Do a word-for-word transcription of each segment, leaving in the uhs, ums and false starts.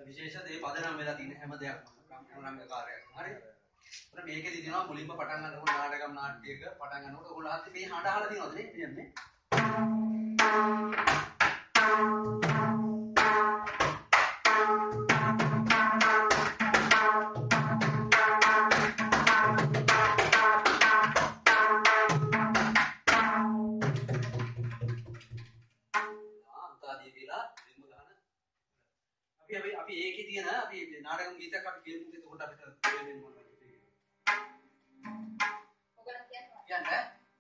විශේෂ දේ පදනම් වෙලා තියෙන හැම දෙයක්ම රංග කාර්යයක්. හරි. ඒත් මේකෙදි දිනවා මුලින්ම පටන් ගන්නකොට නාටකම් නාට්‍යයක පටන් ගන්නකොට ඔයගොල්ලෝ අහන්නේ මේ හඬ අහලා තියෙනවද නේ? කියන්නේ. අපි අපි ඒකේ තියෙන අපි නාටකම් ගීතයක් අපි කියමු එතකොට අපිට තේරෙන්නේ මොනවද කියන්නේ. ඔයගොල්ලෝ කියනවා. කියන්නේ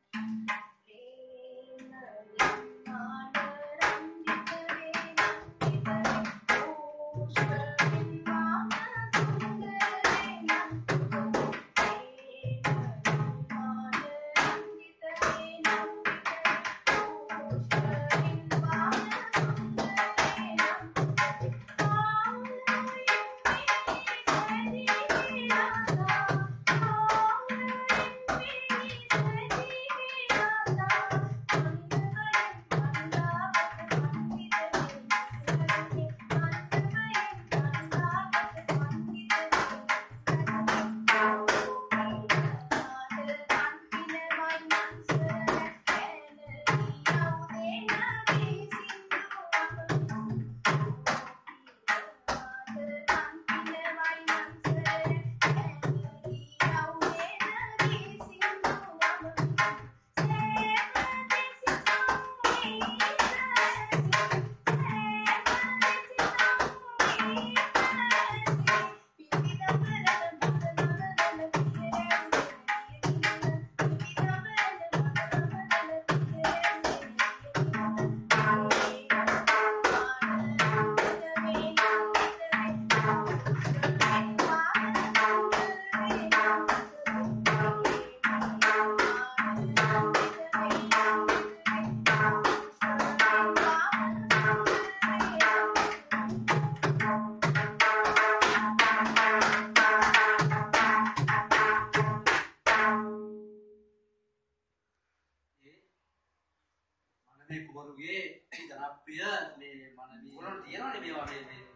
මේ කුමරුගේ ජනප්‍රිය මේ මනමේ වල තියෙනවනේ මේවා මේ මේ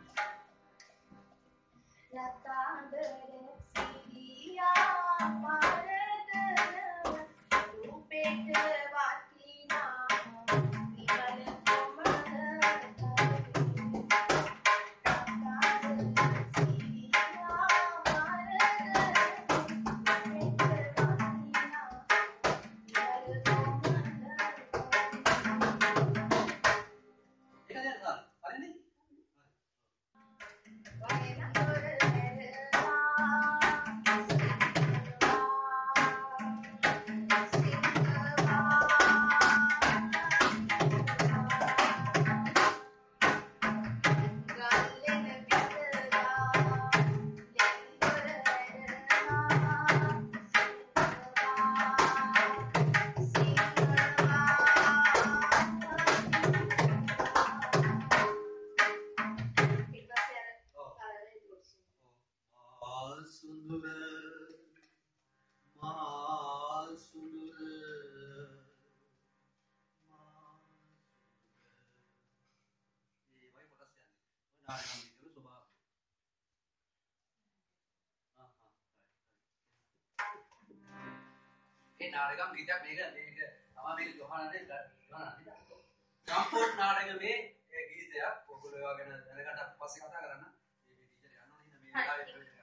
ලතාන්දර සිරියා පාරදනව රූපේට වටිනා විමල කොමද නාටකම් ගීතයක් මේක මේක තමයි මේක ජොහානනේ ජොහානනේ සම්පූර්ණ නාටකමේ ගීතයක් ඔයගොල්ලෝ ඒවා ගැන දැනගන්න අපි පස්සේ කතා කරන්න මේ ටීචර් යනවා නේද මේ වෙලාවේ